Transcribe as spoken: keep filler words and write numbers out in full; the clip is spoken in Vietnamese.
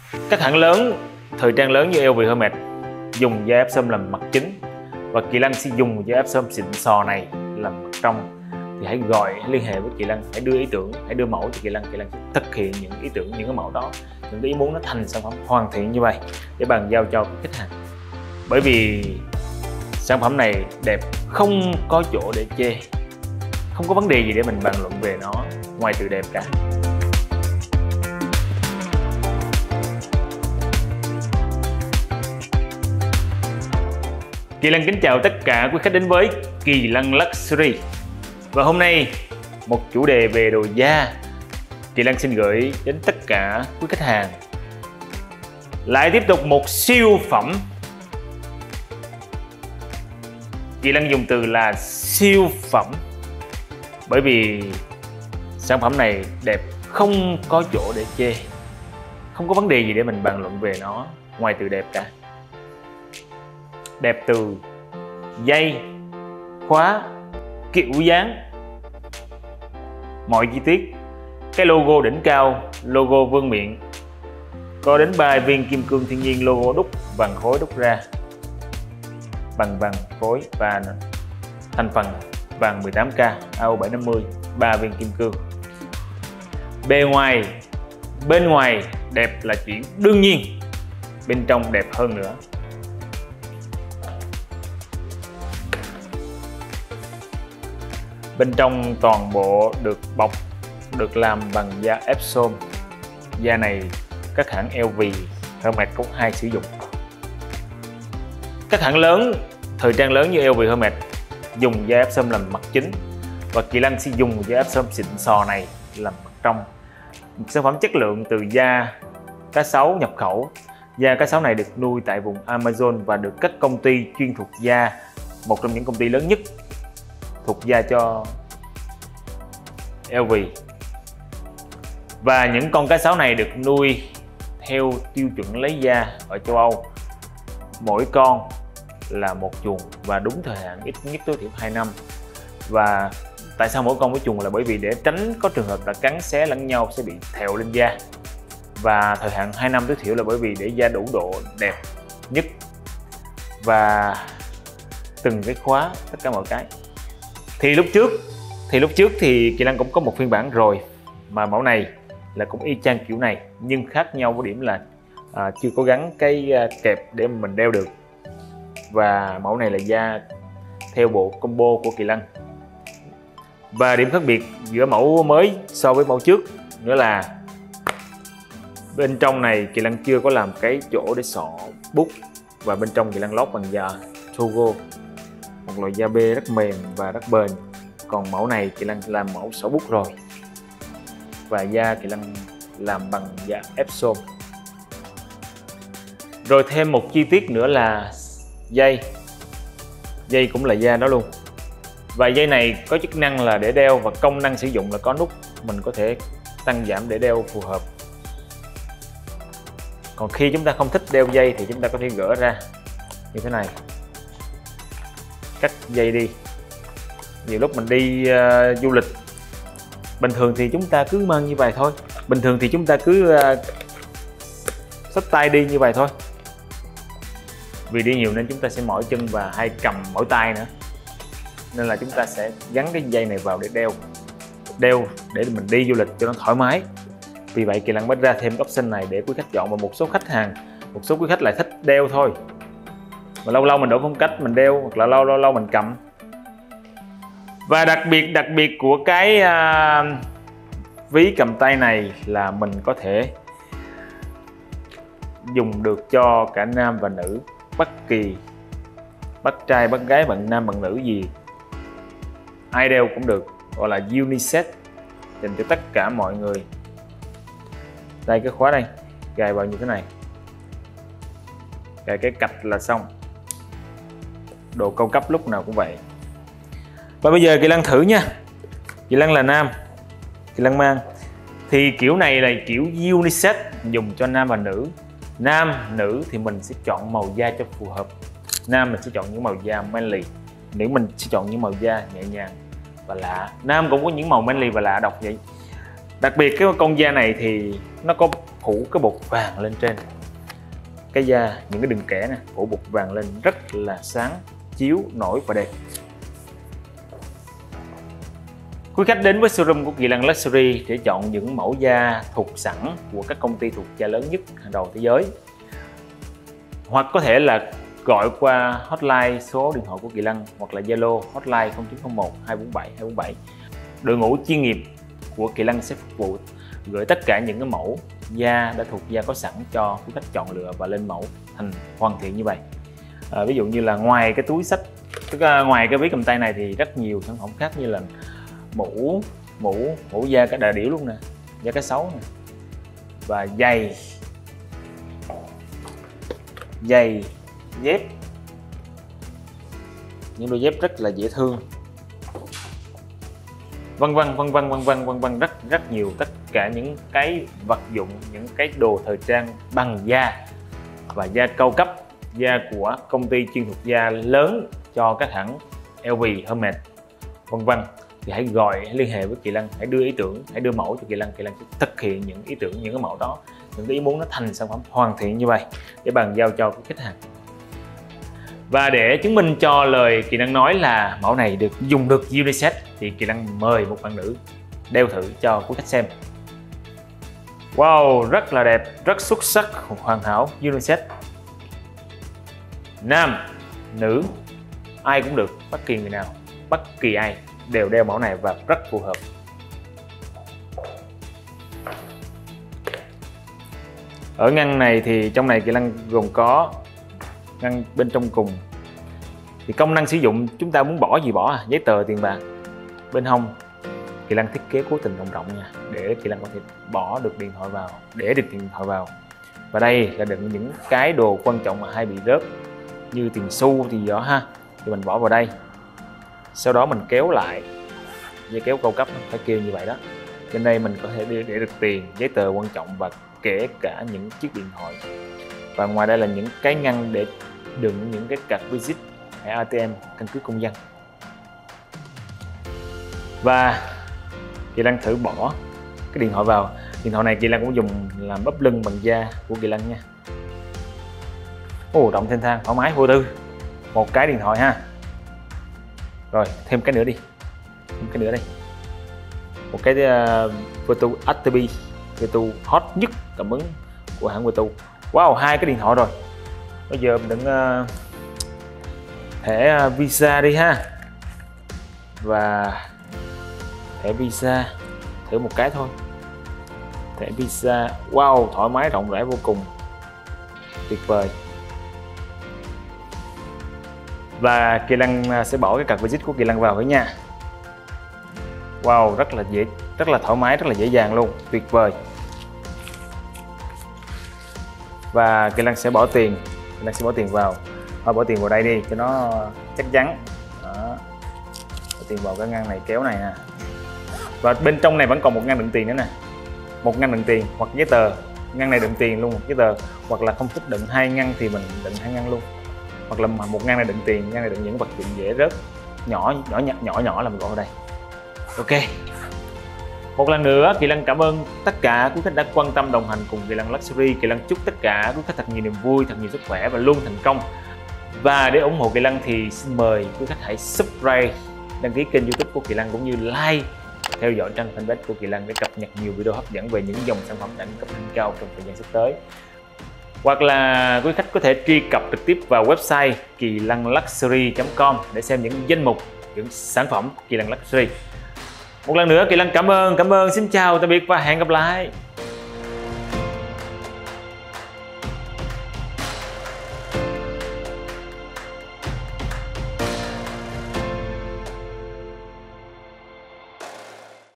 Các hãng lớn, thời trang lớn như lờ vê Hermès dùng da Epsom làm mặt chính và Kỳ Lân sẽ dùng da Epsom xịn sò này làm mặt trong. Thì hãy gọi, hãy liên hệ với Kỳ Lân, hãy đưa ý tưởng, hãy đưa mẫu cho Kỳ Lân. Kỳ Lân sẽ thực hiện những ý tưởng, những cái mẫu đó, những cái ý muốn nó thành sản phẩm hoàn thiện như vậy để bàn giao cho khách hàng. Bởi vì sản phẩm này đẹp, không có chỗ để chê, không có vấn đề gì để mình bàn luận về nó ngoài từ đẹp cả. Kỳ Lân kính chào tất cả quý khách đến với Kỳ Lân Luxury. Và hôm nay một chủ đề về đồ da, Kỳ Lân xin gửi đến tất cả quý khách hàng lại tiếp tục một siêu phẩm. Kỳ Lân dùng từ là siêu phẩm bởi vì sản phẩm này đẹp, không có chỗ để chê, không có vấn đề gì để mình bàn luận về nó ngoài từ đẹp cả. Đẹp từ dây, khóa, kiểu dáng, mọi chi tiết. Cái logo đỉnh cao, logo vương miện, có đến ba viên kim cương thiên nhiên, logo đúc vàng khối đúc ra bằng vàng khối và thành phần vàng mười tám K A O bảy năm mươi, ba viên kim cương. Bề ngoài, bên ngoài đẹp là chuyện đương nhiên, bên trong đẹp hơn nữa. Bên trong toàn bộ được bọc, được làm bằng da Epsom. Da này các hãng lờ vê, Hermès cũng hay sử dụng. Các hãng lớn, thời trang lớn như lờ vê Hermès dùng da Epsom làm mặt chính và Kỳ Lân sẽ dùng da Epsom xịn sò này làm mặt trong. Một sản phẩm chất lượng từ da cá sấu nhập khẩu. Da cá sấu này được nuôi tại vùng Amazon và được các công ty chuyên thuộc da, một trong những công ty lớn nhất thuộc da cho lờ vê. Và những con cá sấu này được nuôi theo tiêu chuẩn lấy da ở châu Âu. Mỗi con là một chuồng và đúng thời hạn ít nhất tối thiểu hai năm. Và tại sao mỗi con mỗi chuồng là bởi vì để tránh có trường hợp là cắn xé lẫn nhau sẽ bị thẹo lên da. Và thời hạn hai năm tối thiểu là bởi vì để da đủ độ đẹp nhất. Và từng cái khóa, tất cả mọi cái. Thì lúc trước thì lúc trước thì Kỳ Lân cũng có một phiên bản rồi mà mẫu này là cũng y chang kiểu này, nhưng khác nhau có điểm là à, chưa có gắn cái kẹp để mình đeo được. Và mẫu này là da theo bộ combo của Kỳ Lân. Và điểm khác biệt giữa mẫu mới so với mẫu trước nữa là bên trong này Kỳ Lân chưa có làm cái chỗ để xỏ bút, và bên trong Kỳ Lân lót bằng da Togo, một loại da bê rất mềm và rất bền. Còn mẫu này Kỳ Lân làm mẫu xỏ bút rồi, và da Kỳ Lân làm bằng da Epsom. Rồi thêm một chi tiết nữa là dây. Dây cũng là da đó luôn. Và dây này có chức năng là để đeo và công năng sử dụng là có nút, mình có thể tăng giảm để đeo phù hợp. Còn khi chúng ta không thích đeo dây thì chúng ta có thể gỡ ra như thế này, cắt dây đi. Nhiều lúc mình đi uh, du lịch, bình thường thì chúng ta cứ mang như vậy thôi, bình thường thì chúng ta cứ uh, xách tay đi như vậy thôi. Vì đi nhiều nên chúng ta sẽ mỏi chân và hay cầm mỏi tay nữa, nên là chúng ta sẽ gắn cái dây này vào để đeo đeo để mình đi du lịch cho nó thoải mái. Vì vậy Kỳ Lân mới ra thêm option này để quý khách chọn. Và một số khách hàng, một số quý khách lại thích đeo thôi, mà lâu lâu mình đổi phong cách mình đeo, hoặc là lâu lâu lâu mình cầm. Và đặc biệt đặc biệt của cái uh, ví cầm tay này là mình có thể dùng được cho cả nam và nữ, bất kỳ bất trai bất gái, bạn nam bạn nữ gì ai đeo cũng được, gọi là unisex, dành cho tất cả mọi người. Đây, cái khóa đây gài vào như thế này, gài cái cạch là xong. Đồ cao cấp lúc nào cũng vậy. Và bây giờ Kỳ Lân thử nha. Kỳ Lân là nam, Kỳ Lân mang thì kiểu này là kiểu unisex, dùng cho nam và nữ. Nam, nữ thì mình sẽ chọn màu da cho phù hợp. Nam mình sẽ chọn những màu da manly, nữ mình sẽ chọn những màu da nhẹ nhàng và lạ. Nam cũng có những màu manly và lạ độc vậy. Đặc biệt cái con da này thì nó có phủ cái bột vàng lên trên cái da, những cái đường kẻ nè, phủ bột vàng lên rất là sáng, chiếu, nổi và đẹp. Quý khách đến với showroom của Kỳ Lân Luxury để chọn những mẫu da thuộc sẵn của các công ty thuộc da lớn nhất hàng đầu thế giới, hoặc có thể là gọi qua hotline số điện thoại của Kỳ Lân hoặc là Zalo hotline không chín không một hai bốn bảy hai bốn bảy. Đội ngũ chuyên nghiệp của Kỳ Lân sẽ phục vụ gửi tất cả những cái mẫu da đã thuộc da có sẵn cho quý khách chọn lựa và lên mẫu thành hoàn thiện như vậy. À, ví dụ như là ngoài cái túi xách, tức là ngoài cái ví cầm tay này thì rất nhiều sản phẩm khác như là mũ mũ mũ da cá đà điểu luôn nè, da cá sấu nè, và giày giày dép, những đôi dép rất là dễ thương, vân vân vân vân vân vân vân vân rất rất nhiều, tất cả những cái vật dụng, những cái đồ thời trang bằng da và da cao cấp, da của công ty chuyên thuộc da lớn cho các hãng lờ vê, Hermes vân vân, thì hãy gọi, hãy liên hệ với Kỳ Lân, hãy đưa ý tưởng, hãy đưa mẫu cho Kỳ Lân. Kỳ Lân sẽ thực hiện những ý tưởng, những cái mẫu đó, những cái ý muốn nó thành sản phẩm hoàn thiện như vậy để bàn giao cho các khách hàng. Và để chứng minh cho lời Kỳ Lân nói là mẫu này được dùng được unisex thì Kỳ Lân mời một bạn nữ đeo thử cho quý khách xem. Wow, rất là đẹp, rất xuất sắc, hoàn hảo, unisex. Nam, nữ, ai cũng được, bất kỳ người nào, bất kỳ ai đều đeo mẫu này và rất phù hợp. Ở ngăn này thì trong này Kỳ Lân gồm có ngăn bên trong cùng thì công năng sử dụng, chúng ta muốn bỏ gì bỏ à, giấy tờ, tiền bạc. Bên hông Kỳ Lân thiết kế cố tình rộng rộng nha, để Kỳ Lân có thể bỏ được điện thoại vào, để được điện thoại vào. Và đây là đựng những cái đồ quan trọng mà hay bị rớt như tiền xu thì đó ha, thì mình bỏ vào đây. Sau đó mình kéo lại, dây kéo cao cấp phải kêu như vậy đó. Trên đây mình có thể để, để được tiền, giấy tờ quan trọng và kể cả những chiếc điện thoại. Và ngoài đây là những cái ngăn để đựng những cái card visit hay a tê em, căn cước công dân. Và Kỳ Lân thử bỏ cái điện thoại vào. Điện thoại này Kỳ Lân cũng dùng làm bắp lưng bằng da của Kỳ Lân nha. Ồ, rộng thênh thang, thoải mái, vô tư. Một cái điện thoại ha. Rồi, thêm cái nữa đi. Thêm cái nữa đây. Một cái uh, Vertu Active, Vertu hot nhất cảm ứng của hãng Vertu. Wow, hai cái điện thoại rồi. Bây giờ mình đựng uh, thẻ uh, Visa đi ha. Và thẻ Visa thử một cái thôi. Thẻ Visa, wow, thoải mái, rộng rãi vô cùng, tuyệt vời. Và Kỳ Lân sẽ bỏ cái card visit của Kỳ Lân vào với nha. Wow, rất là dễ, rất là thoải mái, rất là dễ dàng luôn, tuyệt vời. Và Kỳ Lân sẽ bỏ tiền, Kỳ Lân sẽ bỏ tiền vào. Thôi bỏ tiền vào đây đi cho nó chắc chắn. Đó. Bỏ tiền vào cái ngăn này, kéo này nè. Và bên trong này vẫn còn một ngăn đựng tiền nữa nè, một ngăn đựng tiền hoặc giấy tờ. Ngăn này đựng tiền luôn, giấy tờ, hoặc là không thích đựng hai ngăn thì mình đựng hai ngăn luôn, hoặc là một ngăn này đựng tiền, ngăn này đựng những vật dụng dễ rớt nhỏ nhỏ nhỏ nhỏ, nhỏ là mình gọi vào đây. Ok, một lần nữa Kỳ Lân cảm ơn tất cả quý khách đã quan tâm đồng hành cùng Kỳ Lân Luxury. Kỳ Lân chúc tất cả quý khách thật nhiều niềm vui, thật nhiều sức khỏe và luôn thành công. Và để ủng hộ Kỳ Lân thì xin mời quý khách hãy subscribe, đăng ký kênh YouTube của Kỳ Lân cũng như like, theo dõi trang fanpage của Kỳ Lân để cập nhật nhiều video hấp dẫn về những dòng sản phẩm đẳng cấp đỉnh cao trong thời gian sắp tới. Hoặc là quý khách có thể truy cập trực tiếp vào website kỳ lân luxury chấm com để xem những danh mục, những sản phẩm Kỳ Lân Luxury. Một lần nữa Kỳ Lân cảm ơn, cảm ơn, xin chào, tạm biệt và hẹn gặp lại.